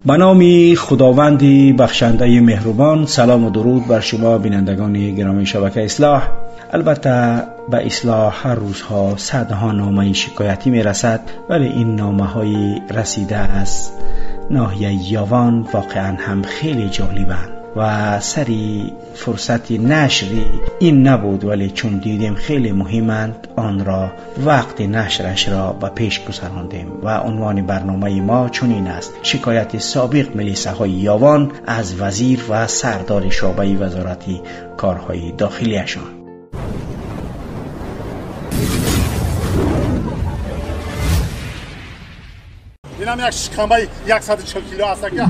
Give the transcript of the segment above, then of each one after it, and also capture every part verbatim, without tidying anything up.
به نام خداوند بخشنده مهربان. سلام و درود بر شما بینندگان گرامی شبکه اصلاح. البته به اصلاح هر روزها صدها نامه شکایتی می رسد، ولی این نامه های رسیده است ناحیه یاوان واقعا هم خیلی جالبند و سری فرصت نشری این نبود، ولی چون دیدیم خیلی مهمند آن را وقت نشرش را به پیش گذراندیم و عنوان برنامه ما چنین است: شکایت سابق ملیسه های یاوان از وزیر و سردار شعبه وزارت کارهای داخلیشان. اینم یک شکمبه صد و چهل کیلو است که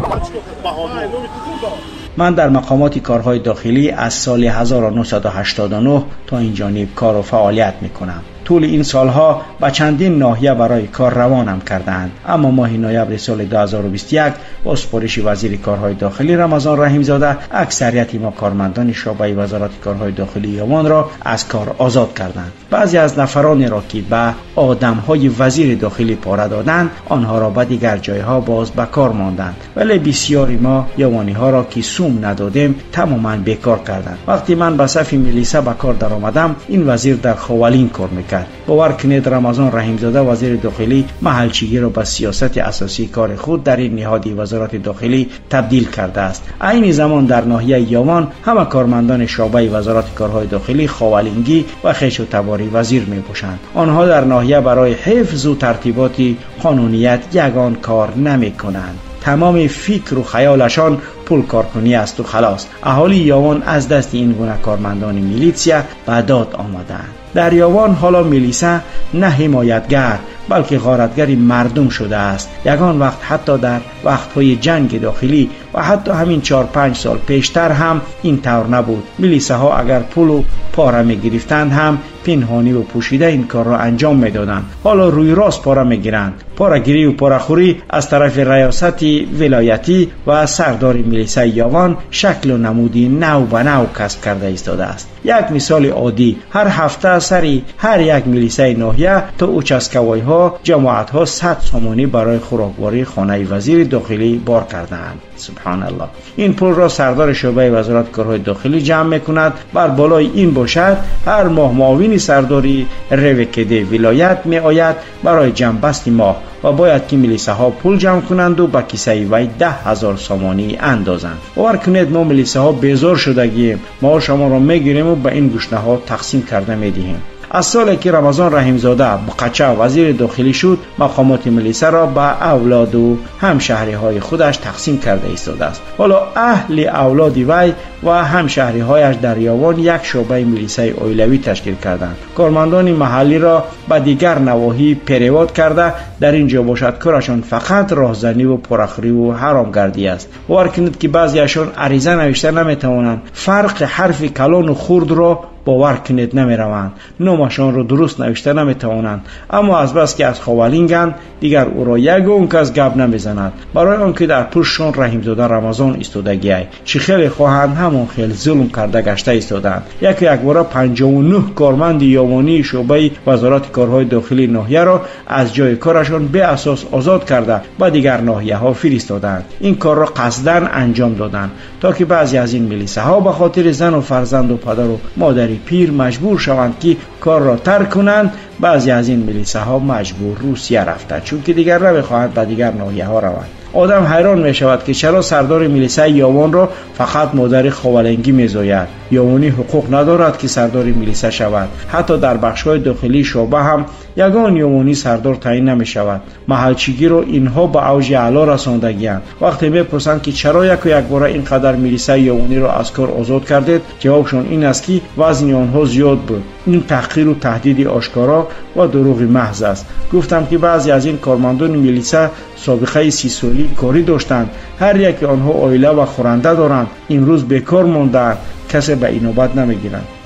من در مقامات کارهای داخلی از سال هزار و نهصد و هشتاد و نه تا این جانب کار و فعالیت میکنم. طول این سالها به چندین ناحیه برای کار روانم کردند، اما ماه نوامبر سال دو هزار و بیست و یک با سپارش وزیر کارهای داخلی رمضان رحیم زاده اکثریت ما کارمندان شعبه وزارت کارهای داخلی یاوان را از کار آزاد کردند. بعضی از نفرانی را که به آدمهای وزیر داخلی پاره دادند آنها را به دیگر جایها باز به کار ماندند، ولی بسیاری ما یاوانی ها را که سوم ندادیم تماما بیکار کردند. وقتی من به صف ملیسه به کار درآمدم این وزیر در خوالین کار میکرد. باور کنید رمضان رحیم زاده وزیر داخلی محلچیگی را به سیاست اساسی کار خود در این نهاد وزارت داخلی تبدیل کرده است. عین زمان در ناحیه یاوان همه کارمندان شعبه وزارت کارهای داخلی خوالینگی و خیش و تباری وزیر میپوشند. آنها در ناحیه برای حفظ و ترتیبات قانونیت یگان کار نمیکنند. تمام فکر و خیالشان پول کارکنی است و خلاص. اهالی یاوان از دست این گونه کارمندان میلیسیا به داد آمدند. در یاوان حالا میلیسا نه حمایتگر بلکه غارتگر مردم شده است. یگان وقت حتی در وقتهای جنگ داخلی و حتی همین چهار پنج سال پیشتر هم این طور نبود. میلیسا ها اگر پول و پاره می گرفتند هم پنهانی و پوشیده این کار را انجام می دادند. حالا روی راست پاره می گیرند. پاره‌گیری و پاره‌خوری از طرف ریاست ولایتی و سردار میلیسا یاوان شکل و نمودی نو به نو کسب کرده ایستاده است. یک مثال عادی: هر هفته سری هر یک میلیسای ناحیه تا اوچسکوای ها جماعت ها صد سامانی برای خوراکواری خانه وزیر داخلی بار کردند. سبحان الله. این پول را سردار شعبه وزارت کارهای داخلی جمع میکند. بر بالای این باشد هر ماه معاون سرداری روکده ولایت می آید برای جمع بستی ماه و باید که میلیسه ها پول جمع کنند و با کیسه وی ده هزار سامانی اندازند. باور کنید ما میلیسه ها بیزار شدگیم. ما شما را میگیریم و به این گشنه ها تقسیم کرده میدهیم. از سالی که رمضان رحیم زاده بقچه وزیر داخلی شد مقامات میلیسه را به اولاد و همشهری های خودش تقسیم کرده ایستاده است. حالا اهل اولاد وی و همشهری هایش در یاوان یک شعبه میلیسه اویلوی تشکیل کردند. کارمندان محلی را به دیگر نواحی پیرواد کرده در اینجا باشد کارشان فقط راهزنی و پرخوری و حرامگردی است. باور کنید که بعضیشان عریضه نوشته نمیتوانند، فرق حرف کلان و خرد را باور کنید نمیروند، نامشان را درست نوشته نمیتوانند، اما از بس که از خوالینگند دیگر او را یک اون کس گپ نمیزند. برای آنکه در پشتشان رحیم زاده رمضان ایستادگی چه خیلی خواهند همون خیلی ظلم کرده گشته ایستادند. یک یک بار پنجاه و نه کارمند یاوانی شعبه وزارت کارهای داخلی ناحیه را از جای کارشان به اساس آزاد کرده و دیگر ناحیه ها فرستادند. این کار را قصداً انجام دادند تا که بعضی از این میلیسه ها به خاطر زن و فرزند و پدر و مادر پیر مجبور شوند که کار را ترک کنند. بعضی از این میلیسه ها مجبور روسیه رفتند چون که دیگر نمیخواهند به دیگر ناحیه ها روند. آدم حیران می شود که چرا سردار میلیسه یاوان را فقط مادر خوالنگی می زاید. یاوانی حقوق ندارد که سردار میلیسه شود. حتی در بخش‌های داخلی شعبه هم یگان یاوانی سردار تعیین نمی شود. محلچیگی را اینها به اوج اعلا رساندگی‌اند. وقتی میپرسند که چرا یک و یک بار اینقدر میلیسه یاوانی را از کار آزاد کردید، جوابشون این است که وزن آنها زیاد بود. این تحقیر و تهدید آشکارا و دروغ محض است. گفتم که بعضی از این کارمندان میلیسه سابقه سی سالی کاری داشتند. هر یک آنها عائله و خورنده دارند. امروز بیکار ماندند. کسی به این نوبت نمیگیرند.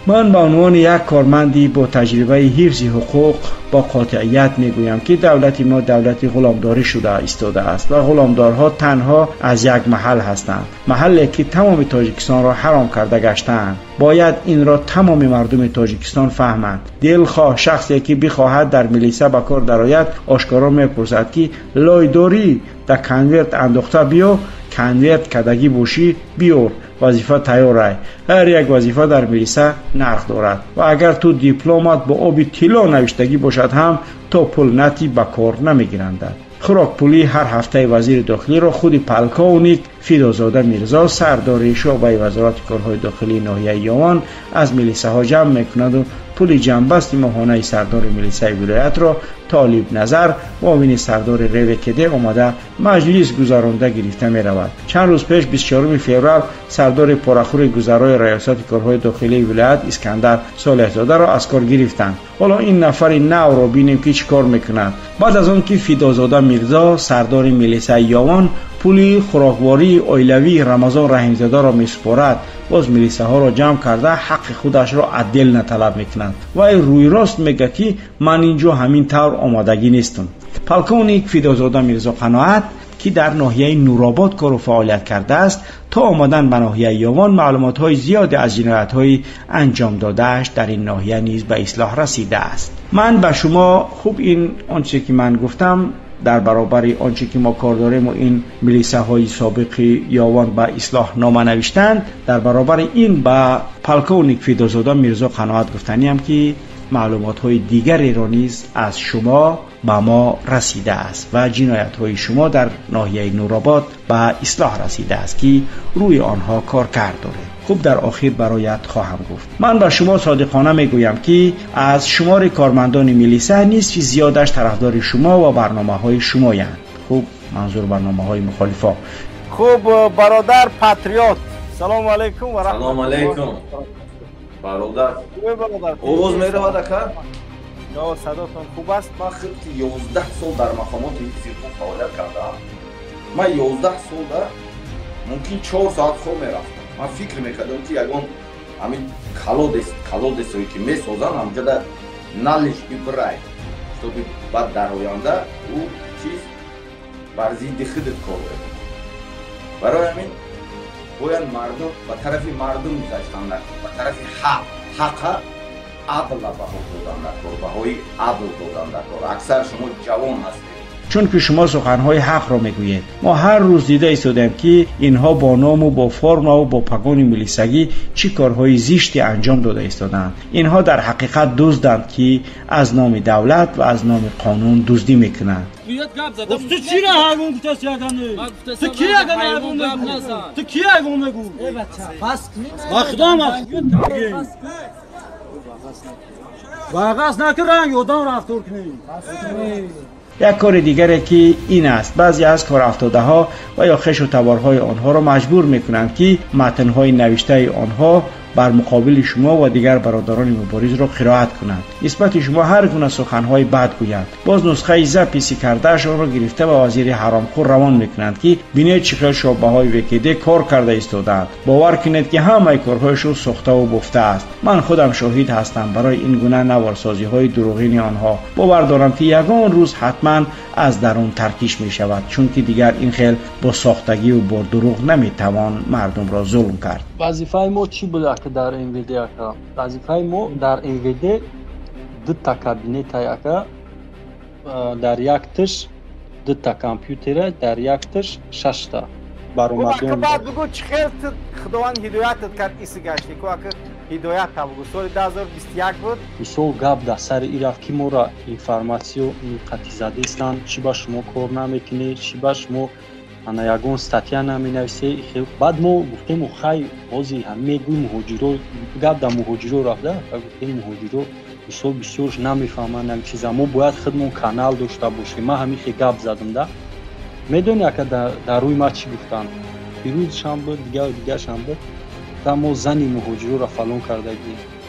من به عنوان یک کارمندی با تجربه حفظ حقوق با قاطعیت میگویم که دولت ما دولت غلامداری شده ایستاده است و غلامدارها تنها از یک محل هستند، محلی که تمام تاجیکستان را حرام کرده گشتند. باید این را تمام مردم تاجیکستان فهمند. دلخواه شخصی که بخواهد در ملیسا به کار درآید آشکارا میپرسد که لایداری در کنورت انداخته بیا، کنورت کدگی باشی بیار، وظیفه تیار ای. هر یک وظیفه در ملیسا نرخ دارد و اگر تو دیپلمات با آب طلا نوشتگی باشد هم تا پول نتی به کار نمیگیرند. خوراک پولی هر هفته وزیر داخلی را خود پلکاونیک فیدازاده میرزا سردار شعبه وزارت کارهای داخلی ناحیه یاوان از ملیساها جمع میکند و پول جنبست ماهانه سردار ملیسای ولایت را طالب نظر معاون سردار ریوکده آمده مجلس گذرانده گرفته می رود. چند روز پیش بیست و چهارم فوریه سردار پرخور گذرای ریاست کارهای داخلی ولایت اسکندر صالح زاده را از کار گرفتند. حالا این نفر نو را بینیم که چی کار میکنند. بعد از آن که فیدازاده میرزا سردار ملیسای یاوان پولی خوراکواری اویلوی رمضان رحیمزاده را میسپارد، باز ملیسه ها را جمع کرده حق خودش را عدل نطلب میکنند و روی راست میگه که من اینجا همین طور آمادگی نیستم. پلکونیک فیدازاده میرزا قناعت که در ناحیه نورآباد کار و فعالیت کرده است تا آمدن به ناحیه یاوان معلومات های زیاد از جنایت های انجام دادهش در این ناحیه نیز به اصلاح رسیده است. من به شما خوب این آنچه که من گفتم در برابر آنچه که ما کار داریم و این ملیسه های سابق یاوان به اصلاح نامه نوشتند، در برابر این به پلکونیک فیدازاده میرزا قناعت گفتنیم که معلومات های دیگری را نیز از شما به ما رسیده است و جنایت های شما در ناحیه نورآباد به اصلاح رسیده است که روی آنها کار کرد داره. خوب در آخر برایت خواهم گفت. من به شما صادقانه میگویم که از شمار کارمندان ملیسه نیست که زیادش طرفدار شما و برنامه های شما یند. خوب منظور برنامه های مخالفا. خوب برادر پاتریوت، سلام علیکم و رحمت الله. سلام علیکم برادر. اوز میره و دکر؟ یا صداتون خوب است؟ من خیلی یازده سال در مقامات حفظ حقوق فعالیت کردم. من یازده سال در ممکن چهار ساعت خواب میرفتم. من فکر میکردم که یگان همین کلودس کلودس هایی که میسازن همجا در نلش ببرای تو بعد در آینده او چیز بر ضد خودت کار بکنه. برای همین باید مردم به طرف مردم گذاشتن نکن، به طرف حق حق عدل به حق دادن نکن، به های عدل دادن نکن. اکثر شما جوان هستید چون که شما سخنهای حق را میگویید. ما هر روز دیده ایستادیم که اینها با نام و با فرم و با پگان ملیسگی چی کارهای زشتی انجام داده ایستادند. اینها در حقیقت دزدند که از نام دولت و از نام قانون دزدی میکنند. تو چی را حیوان گفتست یگانه؟ تو کی یگانه حیوان بگو؟ تو کی حیوان بگو؟ بس خدا مخیون واقعا نکن رنگ یادم رفتار کنی. یک کار دیگری که این است، بعضی از کار افتاده ها و یا خش و تبارهای آنها را مجبور میکنند که متنهای نوشته آنها بر مقابل شما و دیگر برادران مبارز را قرائت کنند. نسبت شما هر گونه سخنهای بد گویند. باز نسخه زپیسی کرده آن را گرفته و وزیر حرامخور روان میکنند که بینید چقدر شعبه های وکیده کار کرده ایستادند. باور کنید که همه کارهایشون ساخته و بفته است. من خودم شاهد هستم برای این گونه نوارسازی های دروغین آنها. باور دارم که یگان روز حتما از درون ترکیش می شود، چون که دیگر این خیل با ساختگی و با دروغ نمیتوان مردم را ظلم کرد. وظیفه ما چی بوده که در ام وی دی اکا؟ وظیفه ما در ام وی دی دو تا کابینت اکا، در یک تش دو تا کامپیوتر، در یک تش شش تا برآمدن. بعد بگو چه خیلی خداوند هدایتت کرد ایسی گشتی که اکا هدایت تا بگو سال دو هزار و بیست و یک بود. مثال گپ در سر ای رفت که ما را اینفرماسیو قطعی زده استن، چی با شما کار نمیکنی، چی با شما انا یگون ستیا نمی نویسی. بعد ما گفتیم خیلی بازی هم میگوی مهاجرو گپ در مهاجرو رفته و گفتیم مهاجرو بسیار بسیارش نمیفهمن هم چیزا. ما باید خودمون کانال داشته باشیم. ما همین خیلی گپ زدم ده میدونی که در, در روی ما چی گفتن. پیروز شام بود دیگه و دیگه شام بود. در ما زنی مهاجرو را فلان کرده گیم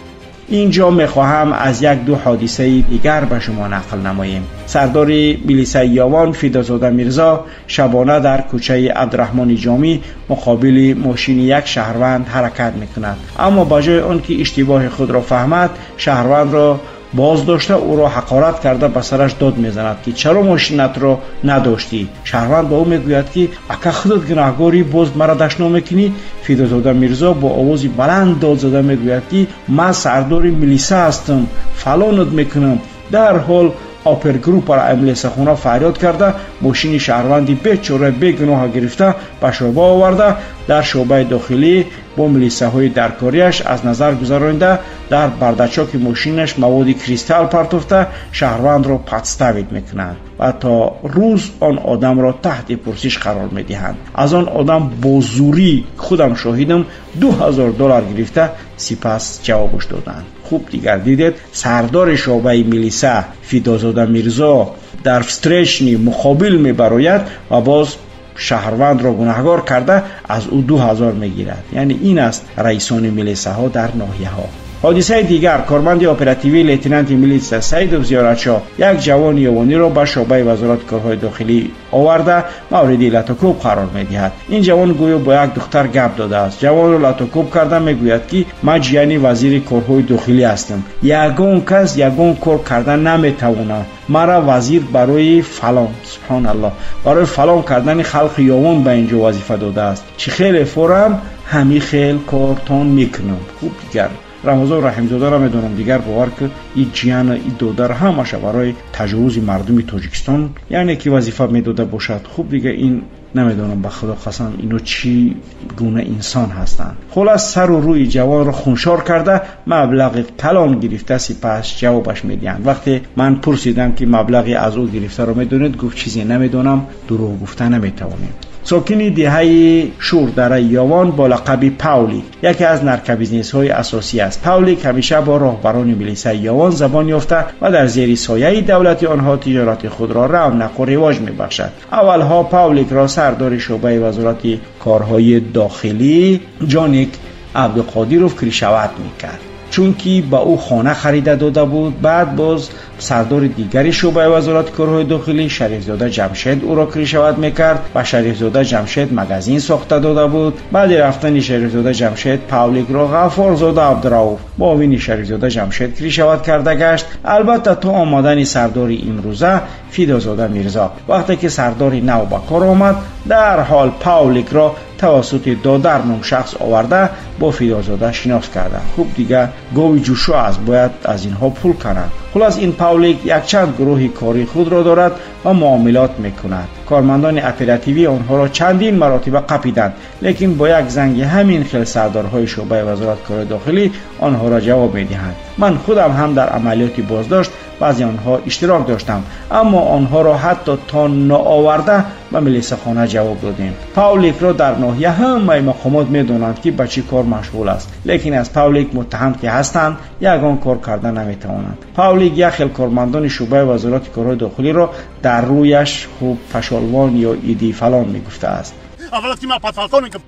اینجا میخواهم از یک دو حادثه دیگر به شما نقل نماییم. سردار میلیسه یاوان فیدازاده میرزا شبانه در کوچه عبدالرحمن جامی مقابل ماشین یک شهروند حرکت میکند، اما به جای آنکه اشتباه خود را فهمد، شهروند را باز داشته او را حقارت کرده به سرش داد میزند که چرا ماشینت را نداشتی. شهروند به او میگوید که اگه خودت گناهکاری باز مرا دشنا میکنی. فیدازاده میرزا با آواز بلند داد زده میگوید که من سردار میلیسه هستم، فلانت میکنم. در حال آپر گروپ را املیس خونه فریاد کرده ماشین شهروندی بیچاره بیگناه گرفته به شعبه آورده. در شعبه داخلی با ملیسه های درکاریش از نظر گذرانده در بردچاک ماشینش مواد کریستال پرتافته شهروند را پدستوید میکنند و تا روز آن آدم را تحت پرسش قرار میدهند. از آن آدم با زوری خودم شاهدم دو هزار دلار گرفته سپس جوابش دادند. خوب دیگر دیدید سردار شعبه میلیسه فیدازاده میرزا در استریشنی مقابل میبراید و باز شهروند را گناهکار کرده از او دو هزار میگیرد. یعنی این است رئیسان میلیسه ها در ناحیه ها. حادثه دیگر، کارمند اپراتیوی لیتنانت میلیس سعید زیارتشاه یک جوان یوانی را به شعبه وزارت کارهای داخلی آورده مورد لطاکوب قرار میدهد. این جوان گویا با یک دختر گپ داده است. جوان را لطاکوب کرده میگوید که من جیانی وزیر کارهای داخلی هستم، یگان کس یگان کار کردن نمیتواند، مرا وزیر برای فلان سبحان الله برای فلان کردن خلق یوان به اینجا وظیفه داده است. چه خیلی فورم همی خیل کارتان میکنم. خوب دیگر رمضان رحیم زاده را میدونم دیگر باور که این جیان این داده را همشه برای تجاوز مردم تاجیکستان یعنی که وظیفه میداده باشد. خوب دیگه این نمیدونم به خدا قسم اینو چی گونه انسان هستند. خلاص سر و روی جوان را خونشار کرده مبلغ کلان گرفته سپس جوابش میدهند. وقتی من پرسیدم که مبلغی از او گرفته را میدونید گفت چیزی نمیدونم، دروغ گفته نمیتوانیم. ساکنی دهه شور در یاوان با لقب پاولی یکی از نرکبیزنس های اساسی است. پاولی همیشه با راهبران میلیسه یاوان زبان یافته و در زیر سایه دولت آنها تجارت خود را رونق و رواج میبخشد. اولها پاولیک را سردار شعبه وزارت کارهای داخلی جانیک عبدالقادیروف کریشوات میکرد چون که با او خانه خریده داده بود. بعد باز سردار دیگری شعبه وزارت کارهای داخلی شریفزاده جمشید او را کریشوات میکرد و شریفزاده جمشید مگزین ساخته داده بود. بعد رفتن شریفزاده جمشید پاولیک را غفارزاده عبدالرؤوف با وین شریفزاده جمشید کریشوات کرده گشت. البته تا آمدن سردار امروزه فیدازاده میرزا. وقتی که سردار نو به کار آمد در حال پاولیک را توسط دادر نام شخص آورده با فیدازاده شناس کرده. خوب دیگه گوی جوشو است، باید از اینها پول کنند. خلاص این پاولیک یک چند گروه کاری خود را دارد و معاملات میکند. کارمندان اپراتیوی آنها را چندین مراتب قپیدند، لیکن با یک زنگ همین خیل سردارهای شعبه وزارت کار داخلی آنها را جواب میدهند. من خودم هم در عملیات بازداشت بعضی آنها اشتراک داشتم، اما آنها را حتی تا نآورده به میلیسه خانه جواب دادیم. پاولیک را در ناحیه همه مقامات میدونند که به چی کار مشغول است، لیکن از پاولیک متهم که هستند یگان کار کردن نمیتوانند. پاولیک یک خیل کارمندان شعبه وزارت کارهای داخلی را در رویش خوب پشالوان یا ایدی فلان میگفته است. اول که من پتفلکان میگم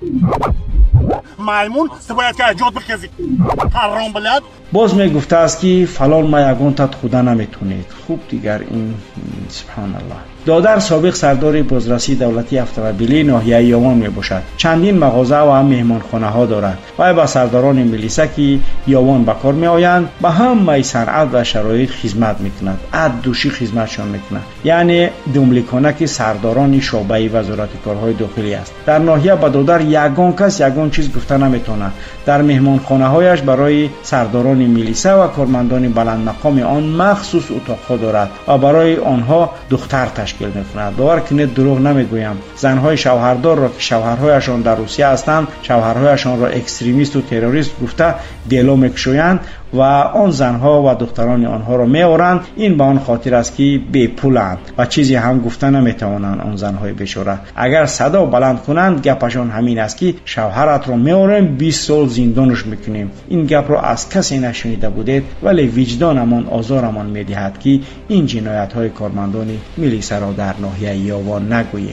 مایمون تو باید که جات بخیزی حرام بلد. باز میگفته است که فلان ما یگان تد خدا نمیتونید. خوب دیگر این سبحان الله. دادر سابق سردار بازرسی دولتی اتومبیلی ناحیه یاوان می باشد. چندین مغازه و هم مهمانخانه ها دارد و با سرداران میلیسه که یاوان به کار می آیند به همه صنعت و شرایط خدمت میکند. عد دوشی خدمتشان میکند. یعنی دوملیکانه که سرداران شعبه وزارت کارهای داخلی است. در ناحیه به دادر یگان کس یگان چیز گفته نمیتونه. در مهمانخانه هایش برای سرداران میلیسه و کارمندان بلند مقام آن مخصوص اتاق دارد و برای آنها دختر تشکیل میکند. باور کنید دروغ نمیگویم. زنهای شوهردار را که شوهرهایشان در روسیه هستند شوهرهایشان را اکستریمیست و تروریست گفته دیلو میکشویند و آن زنها و دختران آنها را میآورند. این به آن خاطر است که بی پولند و چیزی هم گفته نمیتوانند. آن زنهای بیچاره اگر صدا بلند کنند گپشان همین است که شوهرت را میآوریم بیست سال زندانش میکنیم. این گپ را از کسی نشنیده بودید، ولی وجدانمان آزارمان میدهد که این جنایت های کارمندان میلیسه را در ناحیه یاوان نگوییم.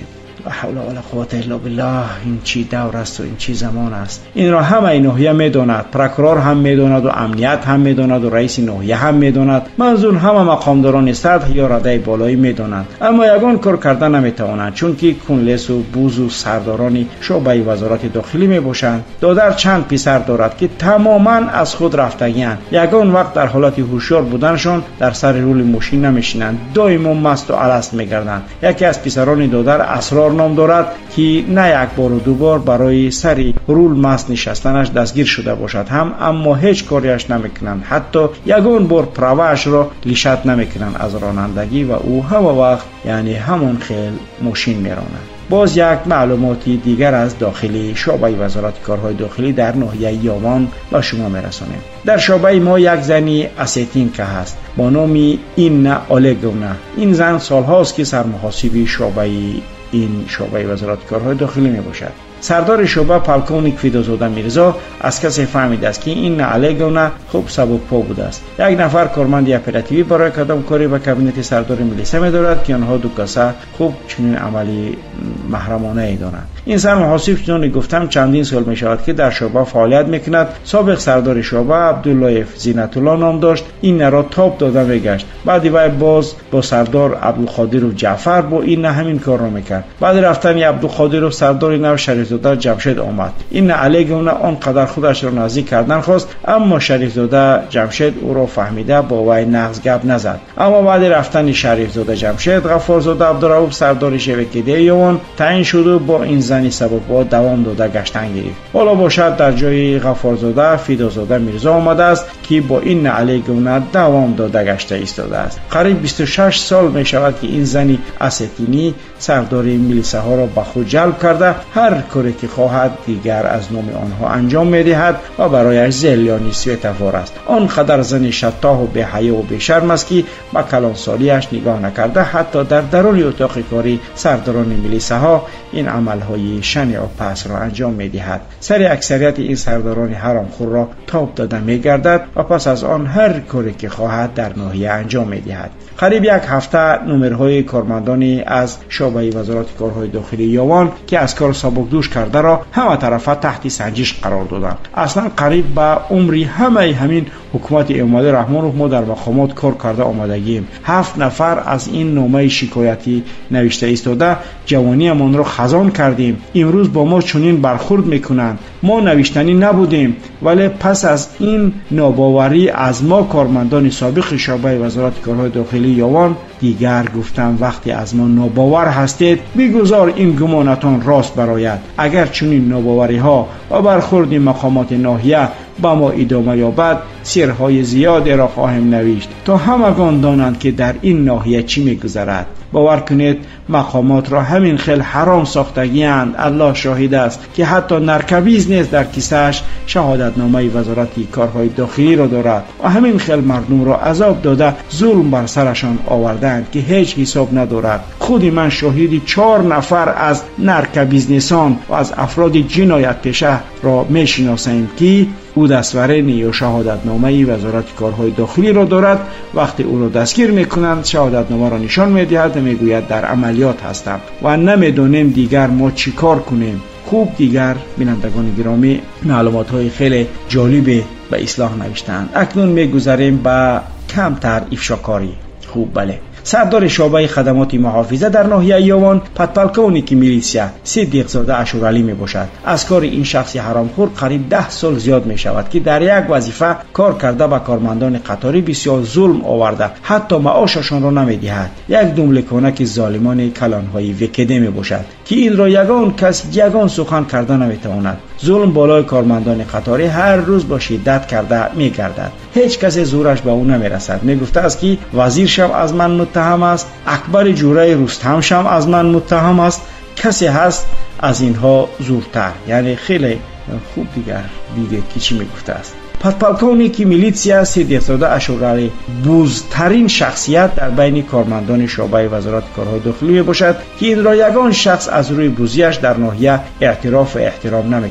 لا حول ولا قوة الا بالله. این چی دور است و این چی زمان است؟ این را همه ناحیه میداند، پروکورور هم میداند و امنیت هم میداند و رئیس ناحیه هم میداند، منظور همه مقامداران سطح یا رده بالایی میدانند، اما یگان کار کردن نمیتوانند، چون که کنلیس و بوز و سرداران شعبه وزارت داخلی میباشند. دادر چند پسر دارد که تماما از خود رفتگیان، یگان وقت در حالت هوشیار بودنشان در سر رول ماشین نمیشینند، دائما مست و الست میگردند. یکی از پسران دادر اسرار نام دارد که نه یک بار و دو بار برای سر رول مست نشستنش دستگیر شده باشد هم، اما هیچ کاریش نمیکنند، حتی یگان بار پروش را لیشت نمیکنند از رانندگی و او همه وقت یعنی همون خیل ماشین میراند. باز یک معلوماتی دیگر از داخلی شعبه وزارت کارهای داخلی در ناحیه یاوان به شما میرسانیم. در شعبه ما یک زنی اسیتین که هست با نام اینا آلگونا. این زن سالهاست که سرمحاسب شعبه این شعبه وزارت کارهای داخلی می باشد. سردار شعبه پالکونیک فیدوزاده میرزا از کسی فهمید است که این علیگونه خوب سبک‌پا بوده است. یک نفر کارمند اپراتیوی برای کدام کاری به کابینت سردار میلیسه می‌دارد که آنها دو کسه خوب چنین عملی محرمانه ای دارند. این سرمحاسب چون گفتم چندین سال می شود که در شعبه فعالیت میکند. سابق سردار شعبه عبدالله زینت الله نام داشت. این را تاپ داده میگشت. بعدی وای باز با سردار عبدالقادر و جعفر با این همین کار را میکرد. بعد رفتن عبدالقادر و سردار نو شریفزاده جمشید آمد. این علیگونه آنقدر خودش را نزدیک کردن خواست، اما شریفزاده جمشید او را فهمیده با وی نغز گپ نزد. اما بعد رفتن شریفزاده جمشید غفارزاده عبدالرؤوف سردار شبکیده یوان تعیین شد و با این زنی سبب با دوام داده گشتن گرفت. حالا باشد در جای غفارزاده فیدوزاده میرزا آمده است که با این علیگونه دوام داده گشته ایستاده است. قریب بیست و شش سال می شود که این زنی اسیتینی سردار میلیسه ها را به خود جلب کرده، هر کاری که خواهد دیگر از نام آنها انجام میدهد و برایش زلیانی سویتوار است. آنقدر زن شتاه و به حیا و به شرم است که به کلانسالیش نگاه نکرده حتی در درون اتاق کاری سرداران میلیسه ها این عملهای شنیع و پس را انجام میدهد. سر اکثریت این سرداران حرامخور را تاب داده میگردد و پس از آن هر کاری که خواهد در ناحیه انجام میدهد. قریب یک هفته نمرهای کارمندانی از شعبه وزارت کارهای داخلی یاوان که از کار سبکدوش کرده را همه طرفه تحت سنجش قرار دادند. اصلا قریب به عمری همه همین حکومت امامزاده رحمان رو ما در مقامات کار کرده آمدگیم. هفت نفر از این نامه شکایتی نوشته ایستاده جوانی من را خزان کردیم. امروز با ما چنین برخورد میکنند. ما نوشتنی نبودیم، ولی پس از این ناباوری از ما کارمندان سابق شعبه وزارت کارهای داخلی یاوان دیگر گفتم وقتی از ما ناباور هستید بگذار این گمانتان راست برآید. اگر چنین ناباوری ها و برخورد مقامات ناحیه با ما ادامه یابد سیرهای زیادی را خواهم نوشت تا همگان دانند که در این ناحیه چی میگذرد. باور کنید مقامات را همین خیل حرام ساختگیاند. الله شاهد است که حتی نرکبیز نیز در کیسه‌اش شهادتنامه وزارت کارهای داخلی را دارد و همین خیل مردم را عذاب داده ظلم بر سرشان آوردند که هیچ حساب ندارد. خودی من شاهدی چهار نفر از نرکبیزنسان و از افراد جنایت پیشه را میشناسیم که او دستورین یا شهادتنامه وزارت کارهای داخلی را دارد. وقتی او را دستگیر میکنند شهادتنامه را نشان میدهد و میگوید در عملیات هستم و نمیدونیم دیگر ما چی کار کنیم. خوب دیگر بینندگان گرامی معلومات های خیلی جالب به اصلاح نوشتند. اکنون میگذاریم به کمتر افشاکاری. خوب بله. سردار شعبه خدمات محافظه در ناحیه یاوان پادپالکونیک میلیسیا صدیقزاده اشورعلی می باشد. از کار این شخصی حرامخور قریب ده سال زیاد می شود که در یک وظیفه کار کرده به کارمندان قطاری بسیار ظلم آورده، حتی معاششان را نمی دهد. یک دملکانه که ظالمان کلانهای وکیده می باشد که این را یگان کس یگان سخن کرده نمی تواند. ظلم بالای کارمندان قطاری هر روز با شدت کرده می گردد. هیچ کس زورش به او نمی رسد. می گفته است که وزیر شم از من متهم است، اکبر جوره رستم شم از من متهم است، کسی هست از اینها زورتر. یعنی خیلی خوب دیگر دیده که چی می گفته است. پادپالکونیک میلیسیا صدیقزاده اشورعلی بوزترین شخصیت در بین کارمندان شعبه وزارت کارهای داخلی باشد که این را یگان شخص از روی بوزیش در ناحیه اعتراف و احترام نمی کند.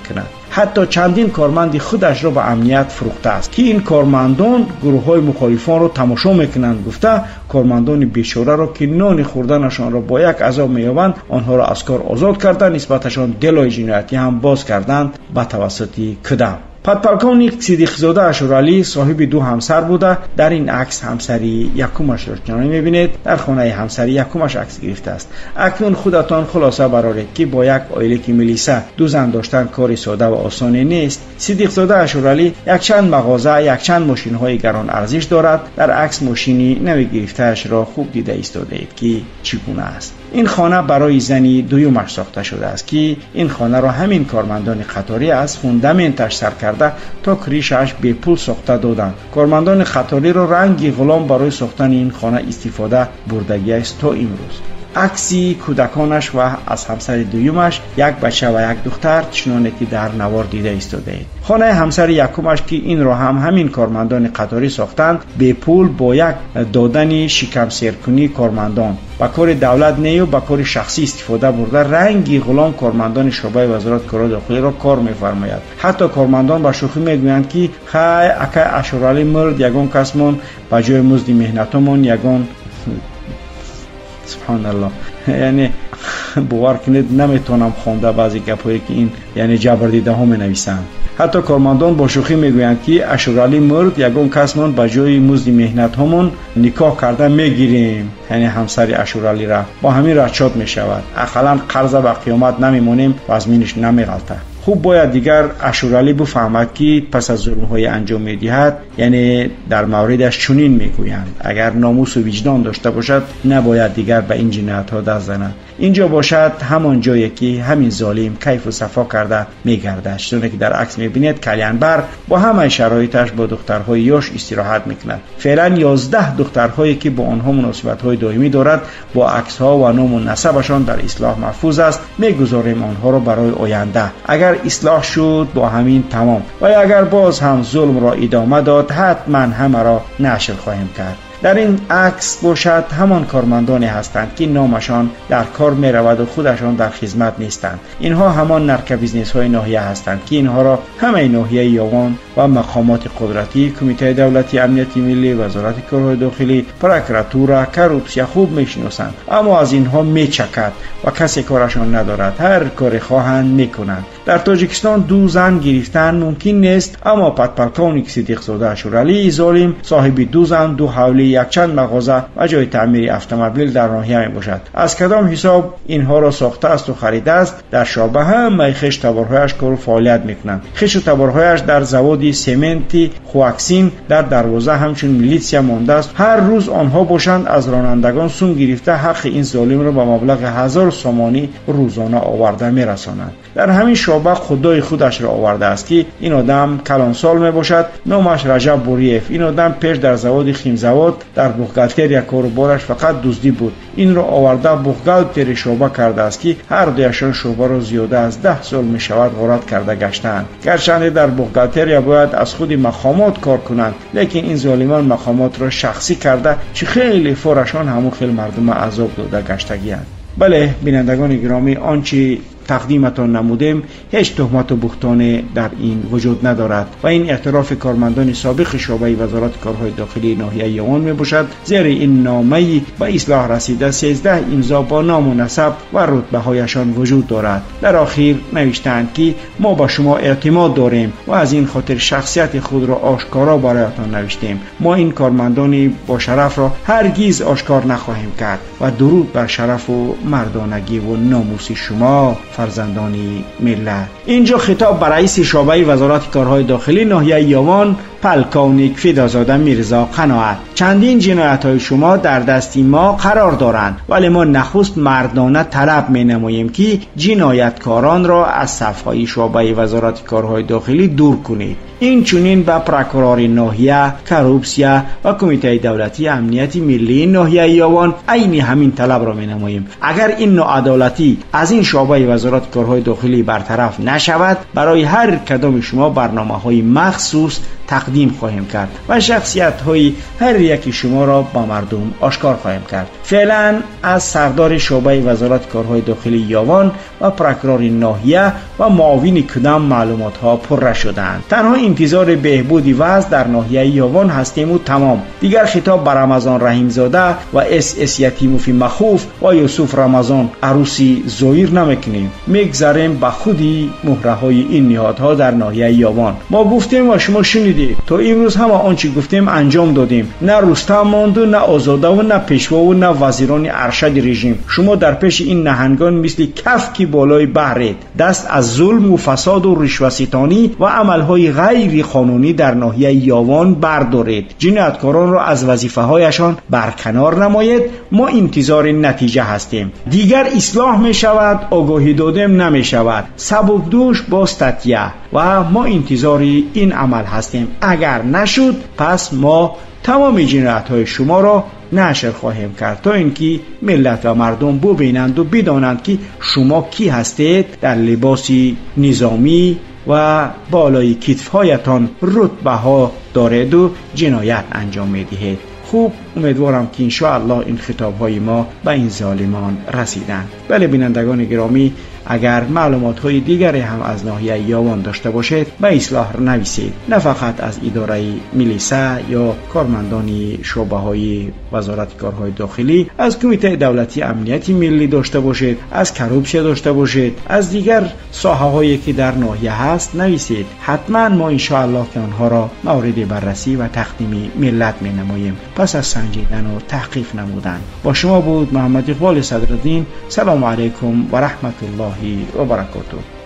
حتی چندین کارمند خودش را به امنیت فروخته است که این کارمندان گروه های مخالفان را تماشا میکنند گفته کارمندان بیچاره را که نان خوردنشان را با یک عذاب مییابند آنها را از کار آزاد کردند، نسبتشان دلای جنایتی هم باز کردند به توسط کدام. پادپالکونیک صدیق زاده اشورعلی صاحب دو همسر بوده. در این عکس همسری یکمش را چنان میبینید در خانه همسری یکمش عکس گرفته است. اکنون خودتان خلاصه برارید که با یک عائله که میلیسه دو زن داشتن کار ساده و آسانی نیست. صدیق زاده اشورعلی یک چند مغازه یک چند ماشین های گران ارزش دارد. در عکس ماشینی نوی گرفته‌اش را خوب دیده ایستاده اید که چگونه است. این خانه برای زنی دویمش ساخته شده است که این خانه را همین کارمندان قطاری از فوندامنتش سر کرده تا کریشش به پول ساخته دادند. کارمندان قطاری را رنگی غلام برای ساختن این خانه استفاده بردگی است تا امروز. عکسی کودکانش و از همسر دویمش یک بچه و یک دختر چنانه که در نوار دیده ایستاده اید. خانه همسر یکمش که این را هم همین کارمندان قطاری ساختند به پول با یک دادن شکم سیرکنی کارمندان با کار دولت نیو با کار شخصی استفاده برده رنگی غلام کارمندان شعبه وزارت کار داخلی را کار می‌فرماید. حتی کارمندان با شوخی میگویند که خای اکا اشورعلی مرد یگان کسمون با جای مزد مهنتمون یگان سبحان الله. یعنی باور کنید نمیتونم خونده بعضی گپایی که این یعنی جبر دیده ها می نویسند. حتی کارمندان با شوخی میگویند که اشورعلی مرد یگان کسمون با جای مزد مهنت همون نکاح کرده میگیریم، یعنی همسر اشورعلی را با همین رچاد میشود. اقلا قرض به قیامت نمیمونیم و از مینش نمیغلطه. خوب باید دیگر اشورعلی بفهمد که پس از ظلم‌های انجام می‌دهد یعنی در موردش چنین میگویند اگر ناموس و وجدان داشته باشد نباید دیگر به این جنایت‌ها دست زند. اینجا باشد همان جایی که همین ظالم کیف و صفا کرده میگردد. چون که در عکس میبینید کلیانبر با همه شرایطش با دخترهای یاش استراحت میکند. فعلا یازده دخترهایی که با آنها مناسبت‌های دائمی دارد با عکس‌ها و نام و نسبشان در اصلاح محفوظ است. میگذاریم آنها را برای آینده. اگر اصلاح شد با همین تمام و اگر باز هم ظلم را ادامه داد حتما همه را نشر خواهیم کرد. در این عکس باشد همان کارمندانی هستند که نامشان در کار می رود و خودشان در خدمت نیستند. اینها همان نرک بیزنس های ناحیه هستند که اینها را همه ناحیه یاوان و مقامات قدرتی، کمیته دولتی امنیت ملی، وزارت کارهای داخلی، پروکراتورا، کروپسیا خوب می شناسند. اما از اینها می چکد و کسی کارشان ندارد. هر کاری خواهند می کنند. در تاجیکستان دو زن گرفتن ممکن نیست، اما پادپالکونیک صدیق زاده اشورعلی ظالم صاحب دو زن، دو حوله، یک چند مغازه و جای تعمیر اتومبیل در ناحیه می باشد. از کدام حساب اینها را ساخته است و خریده است؟ در شعبه هم خش تبارهایش کار و فعالیت میکنند. خش و تبارهایش در زواد سمنتی خواکسین در دروازه همچون میلیسیا مانده است. هر روز آنها باشند از رانندگان سون گرفته حق این ظالم را به مبلغ هزار سومانی روزانه آورده میرسانند. در همین شعبه خدای خودش را آورده است که این آدم کلانسال می باشد. نامش رجب بوریف. این آدم پیش در زواد خیمزواد در بوغگالتریا کاروبارش فقط دزدی بود. این را آورده بوغگالتر شعبه کرده است که هر دویشان شعبه را زیاده از ده سال می شود غارت کرده گشتند. گرچه در بوغگالتریا باید از خود مقامات کار کنند، لیکن این ظالمان مقامات را شخصی کرده چه خیلی فورشان همون خیلی مردم عذاب داده گشتگیند. بله بینندگان گرامی، آنچه تقدیمتان نمودیم هیچ تهمت و بهتان در این وجود ندارد و این اعتراف کارمندان سابق شعبه وزارت کارهای داخلی ناحیه یاوان می باشد. زیر این نامه به اصلاح رسیده سیزده امضا با نام و نسب و رتبه هایشان وجود دارد. در آخر نوشتند که ما با شما اعتماد داریم و از این خاطر شخصیت خود را آشکارا برایتان نوشتیم. ما این کارمندان با شرف را هرگز آشکار نخواهیم کرد و درود بر شرف و مردانگی و ناموس شما فرزندانی ملت. اینجا خطاب به رئیس شعبه وزارت کارهای داخلی ناحیه یاوان پالکونیک فدازاده میرزا قناعت. چندین جنایت های شما در دست ما قرار دارند، ولی ما نخست مردانه طلب می نماییم که جنایتکاران را از صفهای شعبه وزارت کارهای داخلی دور کنید. این چنین به پروکرور ناحیه، کروپسیا و کمیته دولتی امنیت ملی ناحیه یاوان عین همین طلب را می نماییم. اگر این ناعدالتی از این شعبه وزارت کارهای داخلی برطرف نشود، برای هر کدام شما برنامه های مخصوص تقدیم خواهیم کرد و شخصیت های هر یکی شما را با مردم آشکار خواهیم کرد. فعلا از سردار شعبه وزارت کارهای داخلی یاوان و پروکورور ناحیه و معاون کدام معلومات ها پر شدند. تنها انتظار بهبود وضع در ناحیه یاوان هستیم و تمام. دیگر خطاب بر رمضان رحیمزاده و اس اس یتیموفی مخوف و یوسف رمضان عروسی زویر نمیکنیم. میگذاریم به خودی مهره های این نهادها در ناحیه یاوان. ما گفتیم و شما شنیدید. تا امروز هم آنچه گفتیم انجام دادیم. نه رستم ماند و نه آزاده و نه پیشوا و نه وزیران ارشد رژیم. شما در پیش این نهنگان مثل کف کی بالای بحرید. دست از ظلم و فساد و رشوه‌ستانی و عملهای غیر قانونی در ناحیه یاوان بردارید. جنایتکاران را از وظیفه هایشان برکنار نمایید. ما انتظار نتیجه هستیم. دیگر اصلاح می شود، آگاهی دادیم نمی شود. سبب دوش با ستیه و ما انتظار این عمل هستیم. اگر نشد پس ما تمام جنایت های شما را نشر خواهیم کرد تا اینکه ملت و مردم ببینند و بدانند که شما کی هستید در لباس نظامی و بالای کتفهایتان رتبه ها دارید و جنایت انجام میدهید. خوب، امیدوارم که انشاءالله این خطاب های ما به این ظالمان رسیدند. بله بینندگان گرامی، اگر معلومات های دیگری هم از ناحیه یاوان داشته باشید به اصلاح نویسید، نه فقط از اداره میلیسا یا کارمندان شعبه های وزارت کارهای داخلی، از کمیته دولتی امنیت ملی داشته باشید، از کروپشن داشته باشید، از دیگر ساحه هایی که در ناحیه هست نویسید. حتما ما انشاءالله که آنها را مورد بررسی و تقدیم ملت می نماییم پس از سنجیدن و تحقیق نمودن. با شما بود محمد اقبال صدرالدین. سلام علیکم و رحمت الله و برکاته.